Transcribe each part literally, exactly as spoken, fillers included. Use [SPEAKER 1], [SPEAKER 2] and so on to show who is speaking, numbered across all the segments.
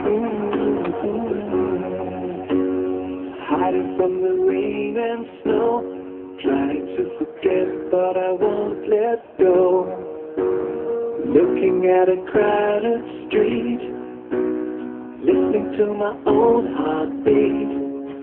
[SPEAKER 1] Hiding from the rain and snow, trying to forget but I won't let go. Looking at a crowded street, listening to my own heartbeat.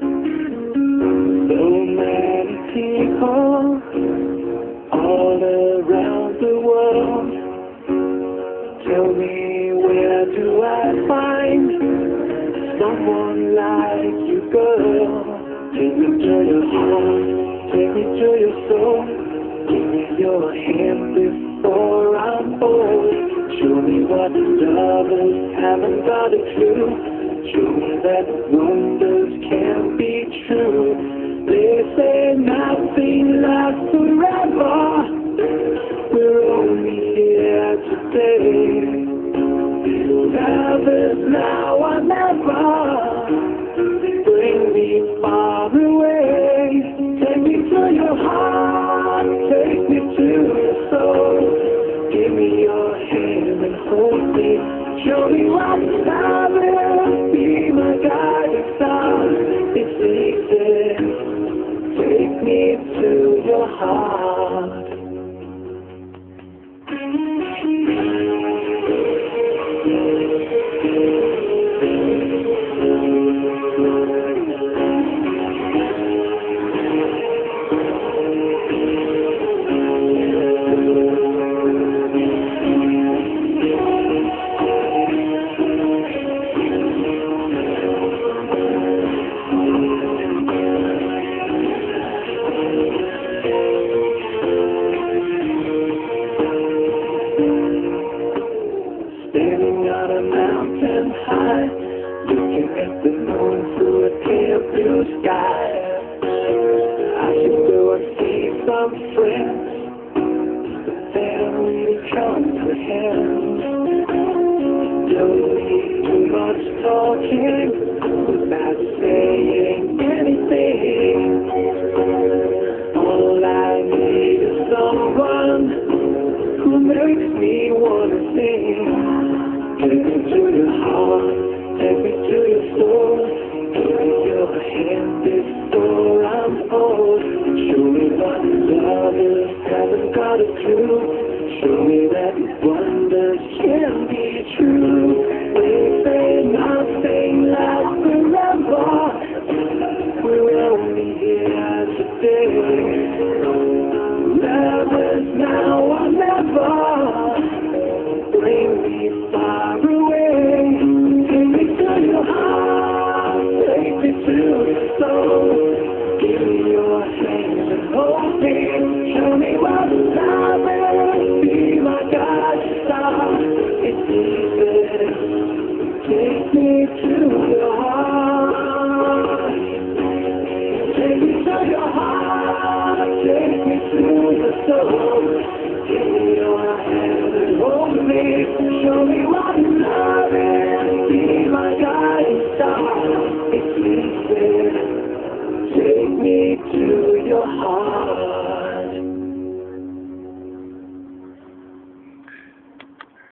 [SPEAKER 1] So many people all around the world. Tell me, where do I find someone like you, girl? Take me to your heart, take me to your soul. Give me your hand before I'm old. Show me what lovers haven't got a clue. Show me that wonders can be true. They say nothing lasts forever. We're only here today. Love is now or never. Bring me far away. Take me to your heart. Take me to your soul. Give me your hand and hold me. Show me what love is. Be my guiding star. It's easy. Take me to your heart. Standing on a mountain high, looking at the moon through a clear blue sky. I should go and see some friends, but they don't really comprehend. Don't need too much talking without saying anything. All I need is someone who makes me wanna sing. Take me to your heart, take me to your soul. Give me your hand before I'm old. Show me what love is, haven't got a clue. Show me that wonders can be true. They say nothing lasts forever. We're only here today. Love is now or never. Bring me far away. Take me to your heart. Take me to your soul. Give me your hand and hold me. Show me what love is. Be my guiding star. It's easy. Take me to your heart. Take me to your heart. Take me to your soul. Give me your hand and hold me. Show me what love is. Be my guiding star. It's easy. Take me to your heart.